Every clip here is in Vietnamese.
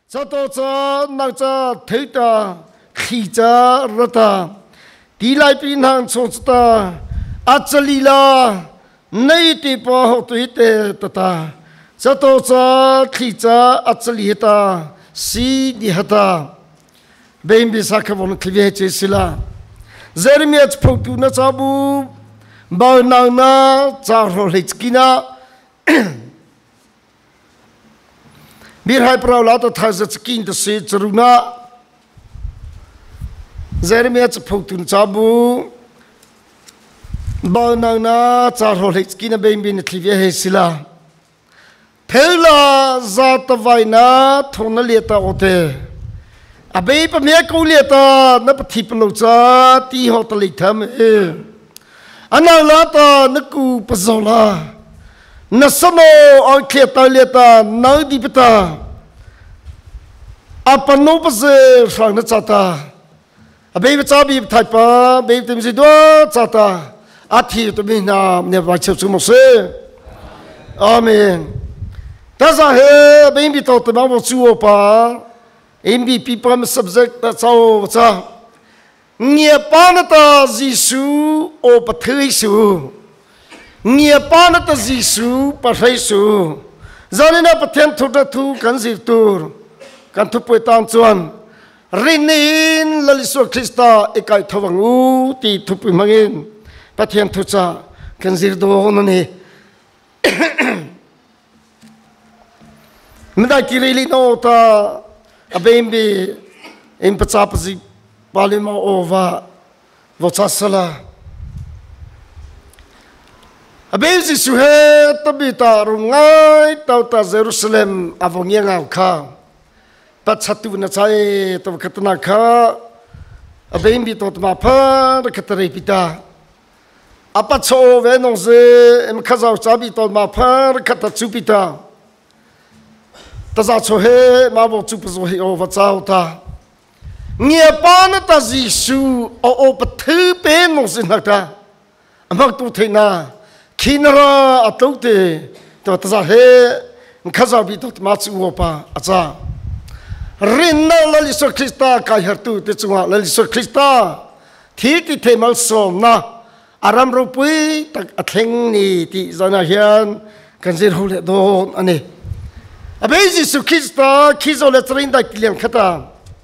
cho tôi cho năng cho thấy ta khi cha ra ta đi lại bên hàng số ta achali la nay thì bỏ học tuổi tệ ta cho tôi cho khi cha achali ta si đi ta bên bị sa khâu nó khơi chế sila Jeremiah phong tu na chabu bao nàng na cha rồi lịch kina bir hai prau la to thai za skin to se churuna Jeremiah phong tu chabu bao nàng na cha rồi lịch kina bên bên khơi he sila phela za ta vai na thona le ta ote Abeipanoh câu liệt ta nó bắt thịt lâu cha ti họ ta lịch tham anh nào lá ta nó cứ bắt đầu là nó sano ở kia ta liệt ta nói đi bắt ta Abeipanoh bắt giờ phẳng nó cha ta Abeipanoh cha bị thay pa Abeipanoh tìm gì đó cha ta thì tụi mình làm nhà vài triệu một xe Amen ta ra hết Abeipanoh tụi mình một số pa MVP pram subject ta sao cha nghĩa pan ta Giêsu o pathei su nghĩa pan ta Giêsu pathei su zanina pathen thu ta thu kan zir tur kan thu poi tan chuan rinin laliso Krista ekai thawangu ti thu pui mangin pathen thu cha kan zir do nani midai kirili no ta Abembi in Pachapasi Palima over Vochasala Abemsi Suhe Tabita Rungai Tauta Jerusalem Avongiang Ka Pachatu Natai Tavakatanaka Abembi Totmapa the Katarepita Apacho Venose and Kazao Sabi Totmapa Katatsupita ta ra cho he ma bo chu zo he over chao ta nghĩa pa na ta Giêsu o pa thu pe no sin ta amak tu the na kinara atau te to ta ra he khaza bi to ma chu o pa acha rin na la li so Krista kai har tu te chunga la li so Krista thi ti the mal som na aram ro pui tak atheng ni ti zana hian kan zir hule don ani Abeipanoh Krista kizo le trinda kiliam khata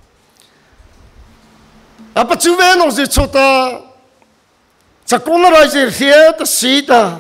apa chuve no se chota chakona raise hie ta sita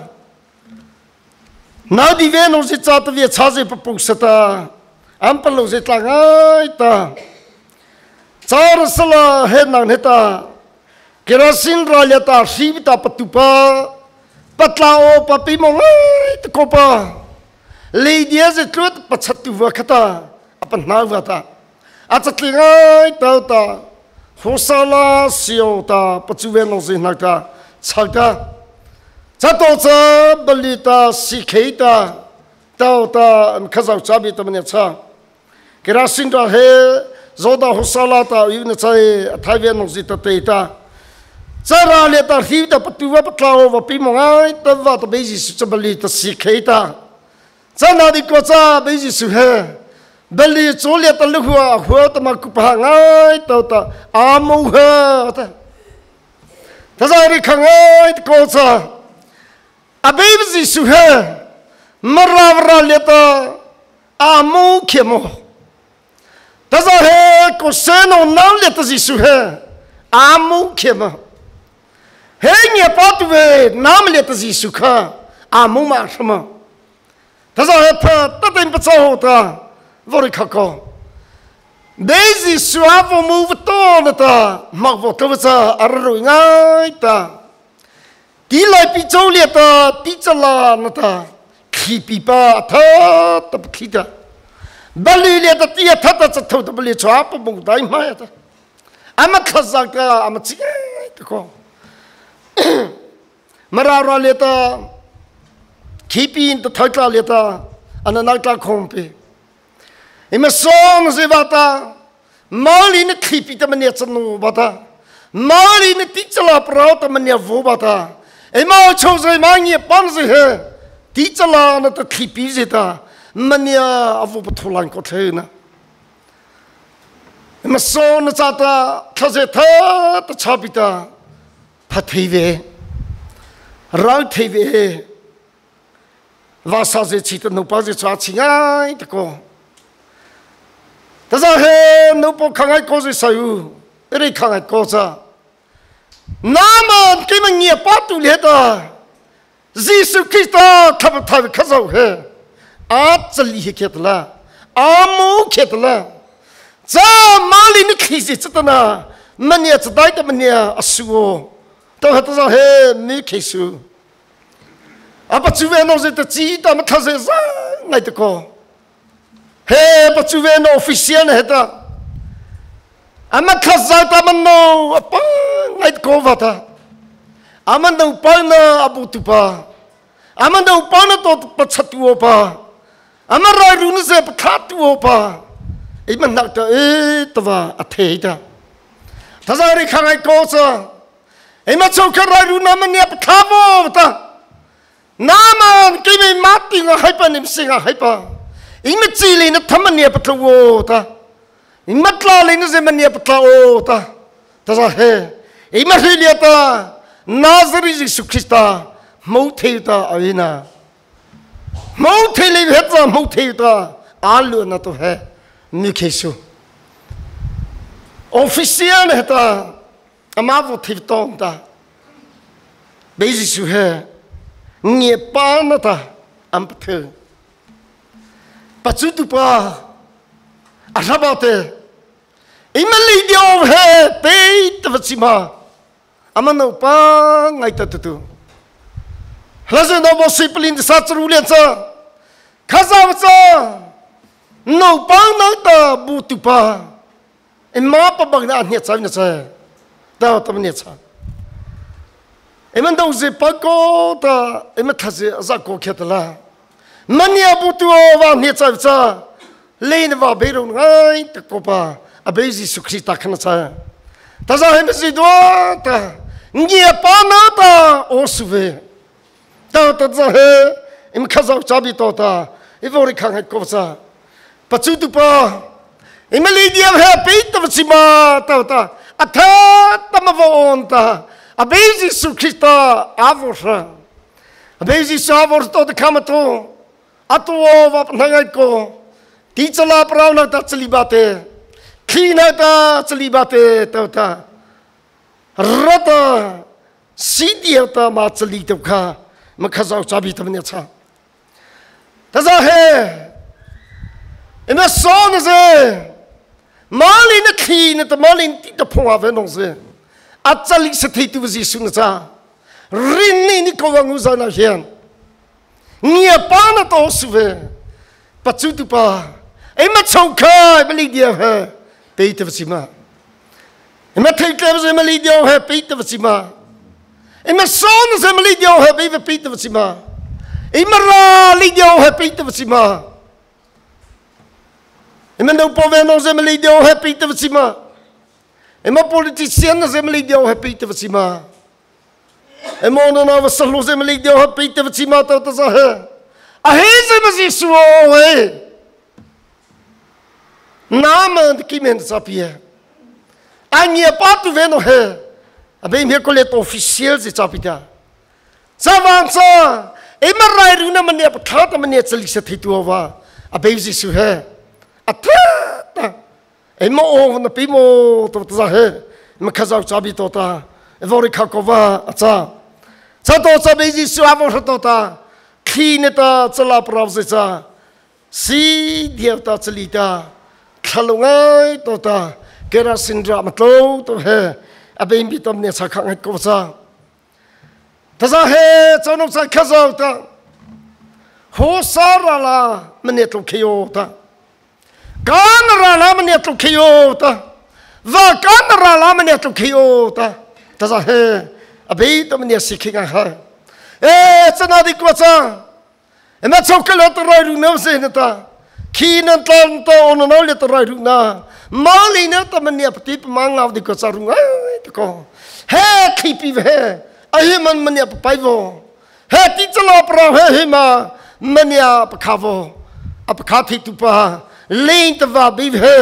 na di ve no se chata vie chaje papu sata ampalo se tlangai ta char sala he nang heta kerasin raleta sibita patupa patlao papi mongai ta kopa Lady as a truth, but to Vakata, upon Navata. At a clear daughter, Hosala, Siota, Patuvenos in Naka, Salta, Satota, Balita, Sikata, Daughter, and Kazao Chabita Maneta. Kerasinda He, Zoda Hosalata, even a Tavianos Ita Tata. Sarah let her heat up to Vapatla over Pimonai, the Vata basis to Balita Sikata. Sana di kosa bezi suhe beli cholia ta luhua hua ta makupa ngai ta ta amu ha ta ta zari khangai kosa abezi suhe maravra leta amu khemo ta zahe koseno nam leta zi suhe amu khemo he nya patwe nam leta zi sukha amu ma shama ta za pa ta tin pa so ta vori khako Daisy suavo move to ta mak vo to sa arru ngai ta ti lai pi chou le ta ti chala na ta khi pi pa tha ta khi ta bali le ta ti tha ta cha tho ta bali chwa pa bung dai ma ta ama khaza ka ama chi ta ko marara le ta Keeping the title letter and a night like compe. In my song, Zivata, Malin keep it a minute no butter. Malin teacher la prata mania vobata. A mal chose a mania bonzi her. Teacher la not a keep visita. Mania of Obotolan Cotena. mà số nó ra ta thà sẽ thà ta chắp ta phát thi về rau thi về và sao sẽ chỉ tận nộp bao giờ cho chị ngay tất cả ta ra hè nộp bao khang ai có gì sao đây khang ai có sao nam cái mình nghiệp bắt tu liệt ta Jesus Christ thắp thắp khát sao hè át chân lý kia là amo kia là za mali ni khisi chitana mania chadai ta mania asuo to hata za he ni khisu apa chuve no ze ta chi ta ma khase za ngai ta ko he pa chuve no official heta ama khasa ta manno apa ngai ko vata amanda pa na abu tu pa amanda pa na to pa chatu pa amara ru ni se pa khatu pa mình nặng ta ta và thế ta ta ra đi khang ai có sao mà châu cái rai runa mình nhập khá vô ta nam cái mình mát tiếng hay pa niệm sinh hay pa mà chỉ lên nó thấm mình nhập thâu vô ta mất la lên nó sẽ mình nhập thâu ta ta ra he mà khi liệt ta Nazareth Jesus Christ mẫu thế ta ấy na mẫu thế lên hết ra mẫu thế ta luôn na to he như Giêsu official này ta ama vô thiệp tông ta bây giờ he nghiệp ba nó ta am thơ bắt chước tu pa arabate imali dio he pe tavchima amano pa ngai ta tu lazo no bo sipelin sa trulen sa khaza sa no bang na ta butu pa ma pa bang na nya cha na cha ta ta nya cha man do ze pa ko ta ma tha ze za ko khet la mania butu wa nya cha cha le na va be ro ngai ta ko pa abezi sukrita khana cha ta za hem si do ta nya pa na ta o suve ta ta za he khaza cha bi to ta ivori khang hai ko sa Pacu tu pa, imali dia happy tu bersama tahu ta, atha tamavon ta, abezi sukrista avorsa, abezi savor tu the kamato, atu wap nangai ko, ticala perau na ta celibate, kina ta celibate tahu ta, rata sidia ta ma celita ka, makazau cabi tu menyata, tazah he. Ina son ze mali na khin ta mali ti ta phwa ve nong ze achali se thei tu ji sun cha rin ni ko wangu za na hian nia pa na to su ve pa chu tu pa ma chau kha mali dia he pe ta si ma ma thei ka ze mali dia he pe ta si ma ma son ze mali dia he pe ta si ma ma ra li dia he pe ta si ma Ema não pode não se me lidiou happy te vacima. Ema politician não se me lidiou happy te vacima. Ema não na vasalo se me lidiou happy te vacima ta ta sa. A heze mas isso é. Nama de que menos sabia. A minha pato vendo é. A bem minha coleta oficial se sabia. Savança. Ema rairu na mania patata mania celisa tituava. A bem isso é. Atata, ema o na pimo to ta he, ma khazau chabi to ta, evori khakova acha, cha to cha beji suavo to ta, khine ta chala pravse cha, si dievta chalita, khalungai to ta, kera sindra matlo to he, abem bitam ne cha khang ko cha, ta sa he chono cha khazau ta, ho sara la mane to khyo ta. Kanara lama ni tu kiyota, va kanara lama ni tu kiyota. Tasa he, abei tu mani sikinga ha. Sana di kuasa. Ema chocolate rai na se nata. Kina tan to ono no le rai na. Mali na ta mani apti manglaw di kuasa runga to ko. He kipi ve. Ahi man mani apaivo. He ti chalo pra he ma mani apkavo. Apkati tu pa. Lean te va bive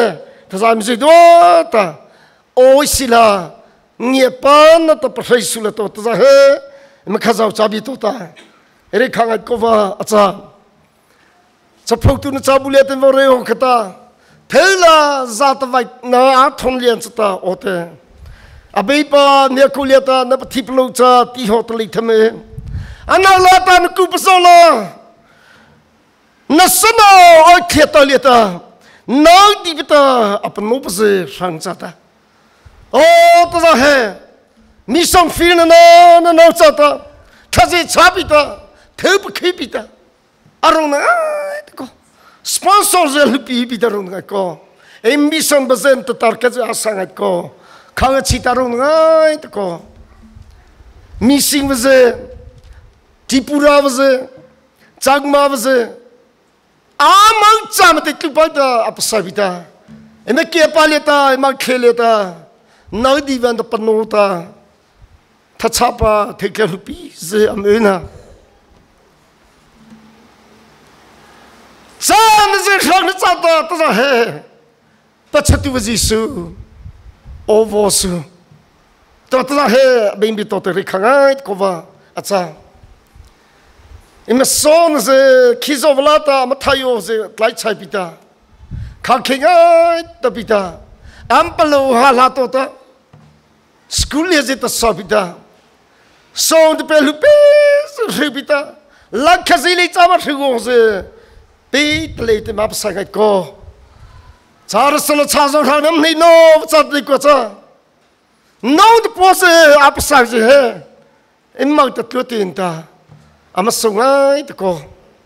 ta làm gì đó ta ôi xí là nghĩa bán nó ta phải xử lý tốt ta hết mà khá giàu chabi tốt ta ấy khang ai cô va acha sắp phục tu nó chabu liệt vào rêu cái ta thế là ra ta vậy nó thôn liền ta ô thế Abeipanoh nia kuliah ta na pati peluk cha ti hot li thame ana la ta na ku pasola na sana oi kheta li ta nang di bita apano pase sang cha ta o ta za he mi song fil na na cha ta thaje cha bi ta theu pa khi bi ta arong na ko sponsor ze lupi bi ta rong na ko e mi song bazen ta tar ka ja sang ko khang chi ta rong ngai ta ko missing vaze tipura vaze changma vaze amang cham te tu pa da apsavita eme ke paleta ema kheleta nau di van da panota tha chapa te ke lupi ze amena sam ze khang cha ta he ta chatu vazi su Ovosu, tota he bimbi tota rikangai kova acha. Ima son ze kizovlata matayo ze laichai pita, kakingai tapita, ampalo halato ta, school ye zeta sabita, son de pelupes ribita, la kazili chama rigoze, pit late mapsagai ko. Charasala chazo hanam ni no chatli ko cha no the pose apsa je he imang ta tlutin ta amasungai ta ko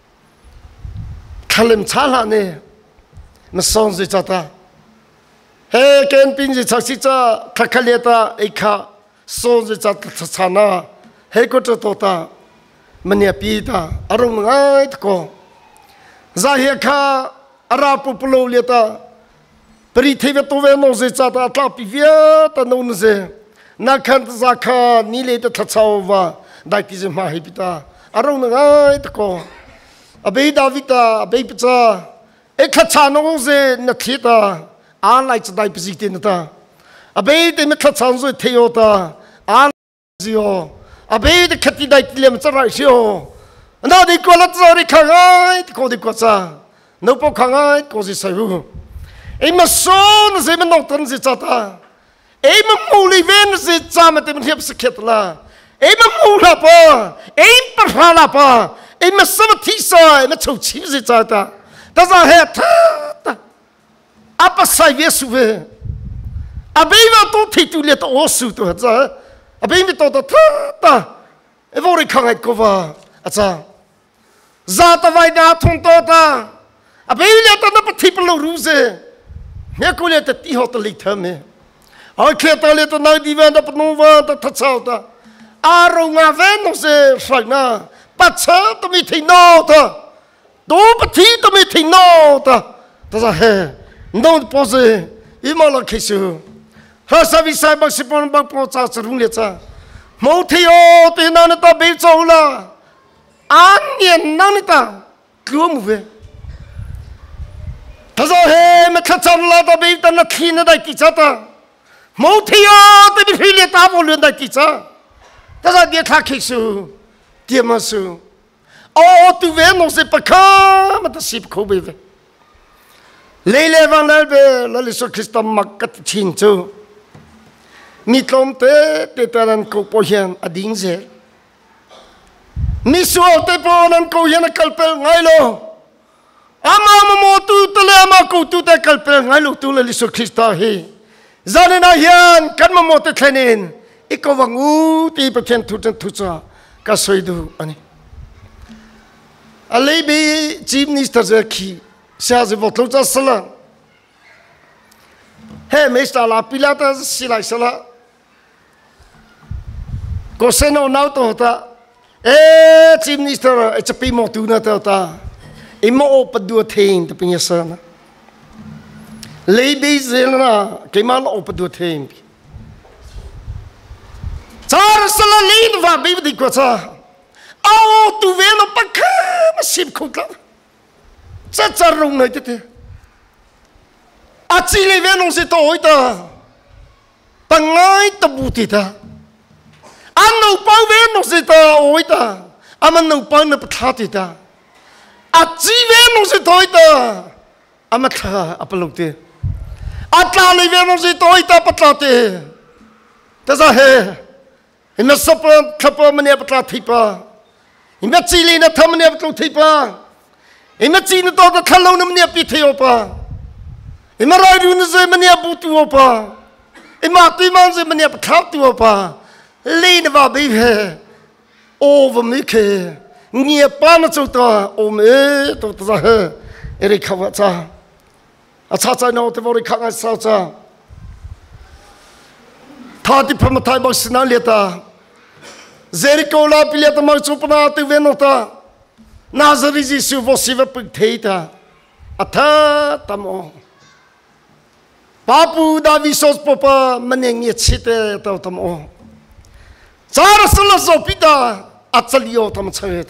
khalim chala ne na song je chata he ken pin je chaksi cha khakhaleta ekha song je chat chana he ko to ta mania pi ta arong ngai ta ko za he kha ara populo leta Peri teve tove no ze chata tapi via ta no ze na kan zakha ni le ta thachawa dai ti ze ma hipita arong ngai ta ko abei davita abei picha e khacha no ze na thita a lai cha dai pisi na ta abei te me khacha zo theota a zio abei de khati dai ti lem cha rai sio na de ko la cha ri khangai ko de ko cha no po khangai ko ji sai Ema son ze men notan ze chata. Ema muli ven ze chama te men hiap sekhet la. Ema mula pa. Ema parhala pa. Ema samati sa. Ema chouchi ze chata. Ta za he ta. Apa sai yesu ve. Abeiva to thitu le to osu to za. Abeiva to ta. Evori khangai kova. Acha. Za ta vai na thon to ta. Abeiva to na pathiplo ruze. Mẹ cô lê ta tí họ ta lịch thơm mẹ ở kia ta lê ta nói đi về ta bắt nông vợ ta thật sao ta à rồi ngà vén nó sẽ sạch na bắt chớ ta mới thấy nô ta đố bắt thí ta mới thấy nô ta ta ra hè nô bó dê ý mà là khi sư hả sao vì sao bác sĩ bọn bác bó cha sẽ rung liệt cha mẫu thấy ô thì nào nó ta bế châu là án nhiên nào nó ta cứu một về ta zo he me khacha la ta be ta na khina dai ki cha ta mo thio te bi phile ta bo luen dai ki cha ta za dia kha khi su dia ma su o tu ve no se pa kha ma ta sip kho be ve le le van la be la le so krista makat chin chu mi tlom te ta nan ko po hian ading ze mi su te po nan ko hian kal pel ngai lo Ama mo tu tele ama ko tu te kalpel ngai lu tu le Yesu Krista hi. Zane na hian kan mo te thlenin iko wangu ti pathen tu ten tu cha ka soidu ani. Alebi chief minister zaki sia ze votlo cha sala. He mesta la pilata sila sala. Ko seno nau to ta. Chief minister e chapi mo tu na ta. Imo opadua tein te pinya sana. Lebi zelna kemal opadua tein. Char sala lin va bibi di ko cha. Au tu veno pakha masip khutla. Cha charung nai te. A chỉ lấy về nó sẽ tối ta bằng ngay tập bút thì ta anh nấu bao về nó sẽ ta ôi ta anh nấu bao nó bắt thắt thì ta chỉ về nó sẽ tối ta anh thà Abeipanoh thế ta lấy về nó sẽ tối ta bắt thắt thế ta sao he em sắp khắp mình bắt thắt thì pa em chỉ lấy nó tham mình bắt thắt thì pa em chỉ nó to ta khăn lâu mình bị theo pa em ra đi nó sẽ mình bút tu pa em tuy mang sẽ mình bắt thắt tu pa lấy nó vào bây giờ over mấy cái nghe pa nó cho ta ôm to ta sao he em khóc cha cha nó thì vào khóc sao cha thà thì phải thay bằng sinh liệt ta Jericho la pilia ta mau chupna tu ve Notha Nazari Jesu vosiva pagthei ta atha tamo Papu Davi sos popa manengi chite ta tamo Chara sala zopita atsalio tam chet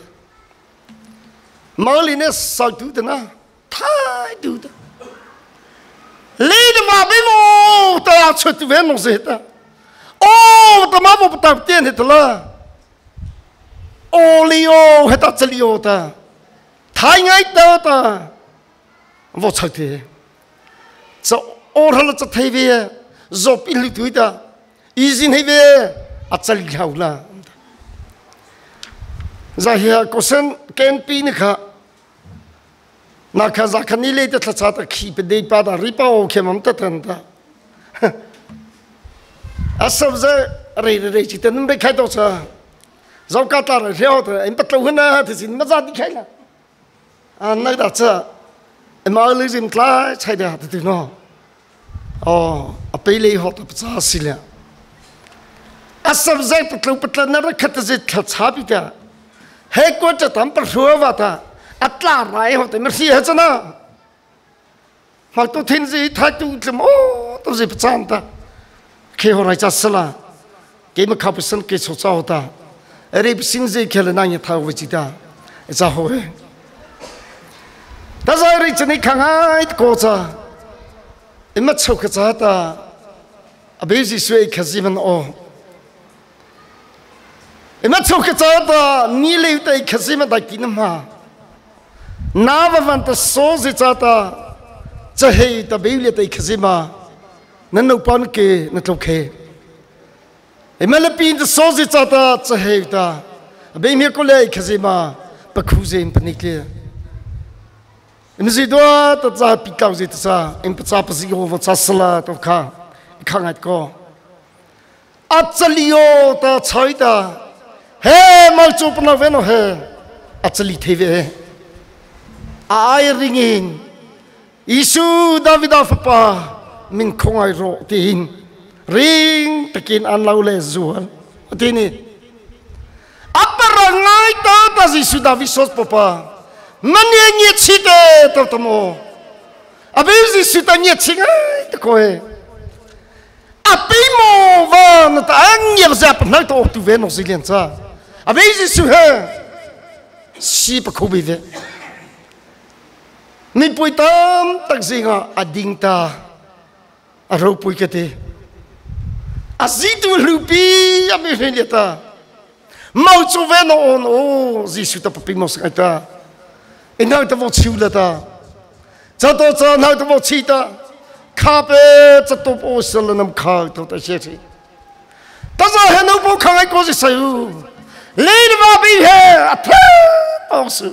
Maline sa tu na thai tu ta Lead ma bimo ta chut ve no zeta Oh ta ma bo ta tien het la Olio hết tất liêu ta thái ngay tao ta vô chơi thế cho ô hắn là cho thấy về giúp in lực tuổi ta izin hay về chơi liêu la giờ here có sen ken pin cả na cả giờ khani lấy tất cả ta khi bên đây ba ta ripa ok mà tất thân ta asab giờ rei chỉ tên mình khai đâu sao Dẫu cả ta rồi theo thì em bắt đầu hơn thì xin mất ra đi khai là nơi đặt cho em ở lưới dìm lá chạy ra thì nó bây lấy họ tập ra xí là sắp dậy bắt đầu nó khát dậy thật chắp đi ta hết quá cho tạm bắt đầu vào ta la lại họ thì mất gì hết na hoặc tôi thiên gì thay tôi làm tôi gì bắt chạm ta khi họ lại chặt sla cái mà khắp sân cái số sao ta Erip sinzi kele nanya thao vijita, esa hoye. Tazai richani kangai koza, imat chokazata, abezi sui kaziman o. Imat chokazata nili utai kaziman da kinama. Nava vanta sozi zata, zahe da biblia tai kazima, nanu panke natloke. Emalapin the sozi zata zahevta, abemir kolei kazima, bakuze in panikle. Imzidwa that za pikauzi tsa, impatsapazi over tasala of ka, kangat ko. Atsalio ta choita, he malchupna veno he, atsali teve. I ringing, Isu Davida Fapa, min kongai ro tin. Ring takin an lau le zual atini aparangai ta si sudah visos papa manengi chite ta tamo abezi sudah nyet singai ta koe apimo va na ta angyer zap na to tu ve no silenza abezi suhe si pa kobi ve ni puitam tak singa ading ta aro pui kete Azitu lupi amirineta. Mau choveno on zisu ta papimos kaita. E nou te wat siula ta. Zato ta nou te wat sita. Kape ta top osel nam ka to ta sheti. Ta za he no bo kai ko si sayu. Leide va bi he atra osu.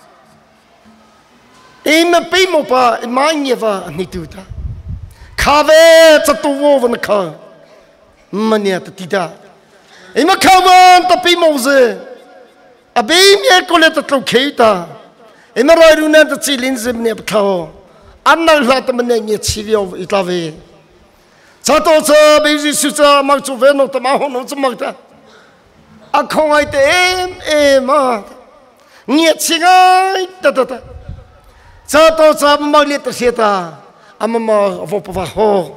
E me pimo pa e manyeva ni tuta. Kave ta to wo van ka. Mania tita. Ima kawan tapi moze. Abim ye kolet atlo keita. Ima rairuna ta chilin zemne pthao. Anna la ta menengi chivio itave. Chato cha beji sucha mag chu veno ta ma hono chmagta. Akhongai te ma. Ngie chingai ta ta. Chato cha magli ta seta. Amama vopa ho.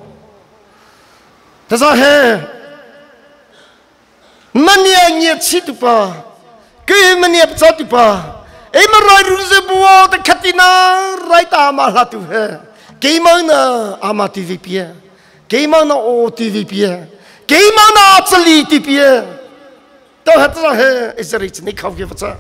Tazahe mania nyet situpa ke mania psatupa e marai ruze buo ta khatina raita ma latu he cái món na ama TV pia cái món na o TV pia cái món na chali TV pia tao hết ra hết Israel này khâu cái vật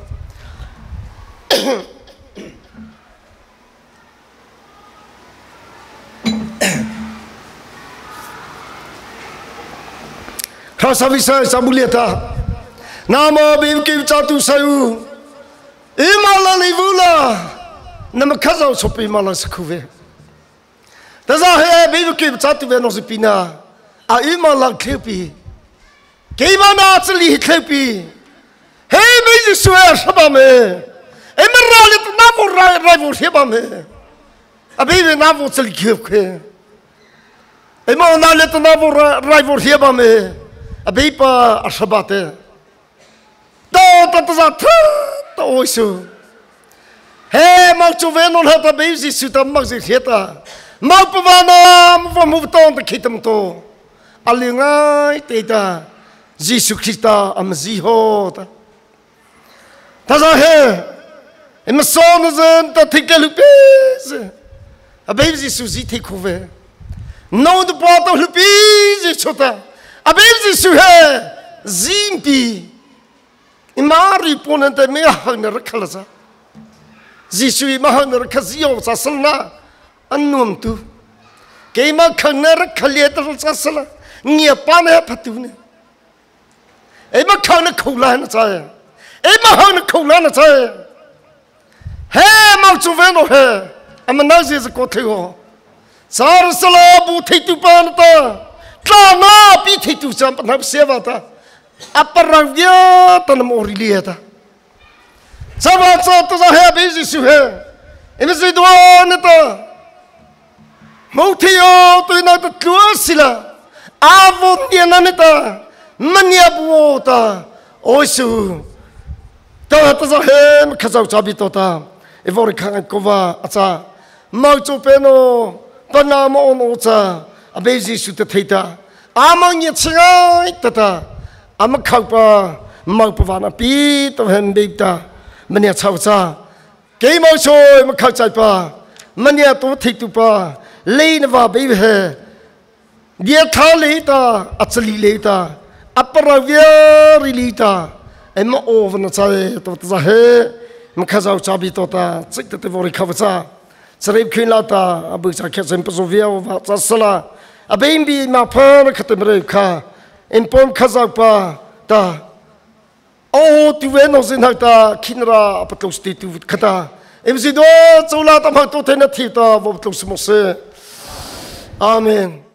Khá sa vi sa sa muliata Nam bim kim cha tu sa u imala ni vula nam khazo sopi mala sakhuve ta za he bim kim cha tu ve no sipina a imala klepi keimana chli klepi he me ji swa saba me emra le na mo rai vo heba me a be na vo chli khep emma na le na vo rai vo heba me Abeipanoh asabate ta oisu he mau chuveno na ta beisi suta mag heta mau pavana mu ton ta khitam to alingai teita Jesus Christa amzi hota ta za he emson zen ta thikelupes abeisi suzi thikuve no the bottom lupis chota abeisi su he zimpi imari ponente me hang rakhalasa jisui mahang rakhazio sasalna annum tu keima khangna rakhaletar sasala ngia pane phatune ema khangna khola na cha ema hang khola na cha he mau chuveno he amana je ko thego sar sala bu thitu pan ta tla na pi thitu sam na seva ta Aparang dia tanam oriliata. Sabat satu saya bezi suhe. Ini sedua neta. Mau tiyo tu ina tu keluar sila. Avon dia neta. Menyabu ta. Oisu. Ta ta saya kazau cabi tota. Evori kangen kova asa. Mau cupeno panamo ono sa. Abezi suta theta. Amangnya cengai tata. Ama khapa mau pavana pi to hem beita mania chaucha ke mau choi ma khau chai pa mania to thik tu pa lein va be he dia tha le ta achali le ta apara vya ri ta em over na chai to ta he ma khazau chabi to ta chik te vori khawacha chreib khin la ta abu cha khe sem so vya va cha sala abeim bi ma pha khatem re kha Impom khazapa ta o tu veno sin ta kinra patlos ti tu khata emsi do chola ta phak to thena thi ta bo tlus mo se amen